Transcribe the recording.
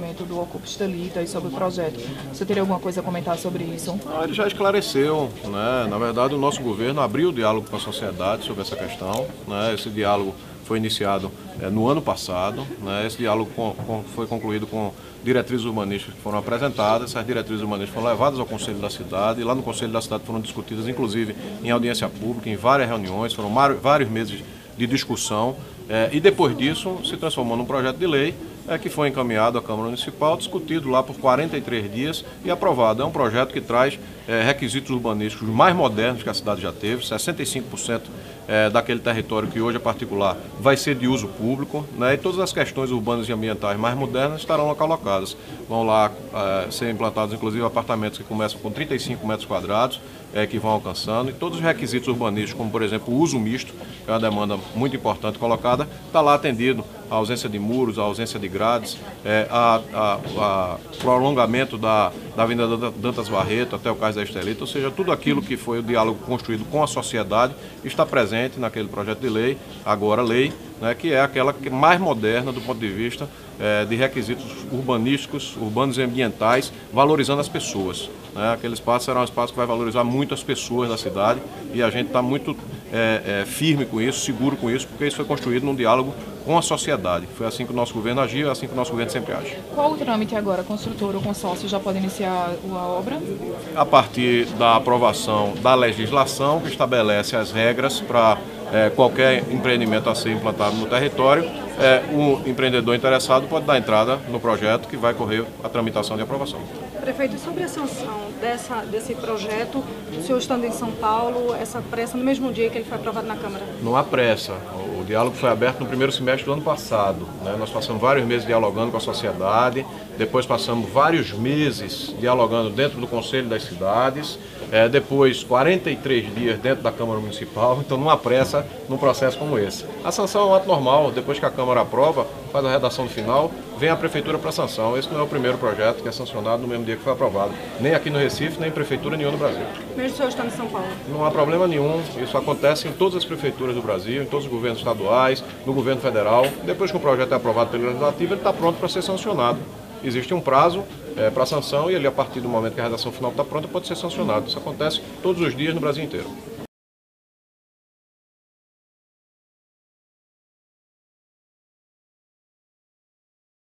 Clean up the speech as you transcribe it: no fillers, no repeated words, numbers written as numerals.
depoimento do Ocupa Estelita e sobre o projeto. Você teria alguma coisa a comentar sobre isso? Ele já esclareceu, né? Na verdade, o nosso governo abriu o diálogo com a sociedade sobre essa questão, né? Esse diálogo foi iniciado no ano passado, né? Esse diálogo foi concluído com diretrizes urbanísticas que foram apresentadas. Essas diretrizes urbanísticas foram levadas ao Conselho da Cidade, e lá no Conselho da Cidade foram discutidas, inclusive em audiência pública, em várias reuniões, foram vários meses de discussão, e depois disso se transformou num projeto de lei que foi encaminhado à Câmara Municipal, discutido lá por 43 dias e aprovado. É um projeto que traz requisitos urbanísticos mais modernos que a cidade já teve. 65% daquele território que hoje é particular vai ser de uso público, né? E todas as questões urbanas e ambientais mais modernas estarão lá colocadas. Vão lá ser implantados, inclusive, apartamentos que começam com 35 metros quadrados, que vão alcançando, e todos os requisitos urbanísticos, como por exemplo o uso misto, que é uma demanda muito importante colocada, está lá atendido. A ausência de muros, a ausência de grades, prolongamento da Avenida Dantas Barreto até o Cais da Estelita, ou seja, tudo aquilo que foi o diálogo construído com a sociedade está presente naquele projeto de lei, agora lei, né, que é aquela mais moderna do ponto de vista de requisitos urbanísticos, urbanos e ambientais, valorizando as pessoas, né? Aquele espaço será um espaço que vai valorizar muito as pessoas da cidade, e a gente está muito firme com isso, seguro com isso, porque isso foi construído num diálogo com a sociedade. Foi assim que o nosso governo agiu, é assim que o nosso governo sempre age. Qual o trâmite agora? Construtor ou consórcio já pode iniciar a obra? A partir da aprovação da legislação que estabelece as regras para qualquer empreendimento a ser implantado no território, o empreendedor interessado pode dar entrada no projeto, que vai correr a tramitação de aprovação. Prefeito, sobre a sanção desse projeto, o senhor estando em São Paulo, essa pressa no mesmo dia que ele foi aprovado na Câmara? Não há pressa. O diálogo foi aberto no primeiro semestre do ano passado, né? Nós passamos vários meses dialogando com a sociedade, depois passamos vários meses dialogando dentro do Conselho das Cidades, depois 43 dias dentro da Câmara Municipal, então não há pressa num processo como esse. A sanção é um ato normal, depois que a Câmara aprova, faz a redação do final, vem a Prefeitura para sanção. Esse não é o primeiro projeto que é sancionado no mesmo dia que foi aprovado, nem aqui no Recife, nem em prefeitura nenhuma no Brasil. Mesmo o senhor estando em São Paulo? Não há problema nenhum, isso acontece em todas as prefeituras do Brasil, em todos os governos estaduais, no governo federal. Depois que o projeto é aprovado pelo Legislativo, ele está pronto para ser sancionado. Existe um prazo para sanção, e ele, a partir do momento que a redação final está pronta, pode ser sancionado. Isso acontece todos os dias no Brasil inteiro.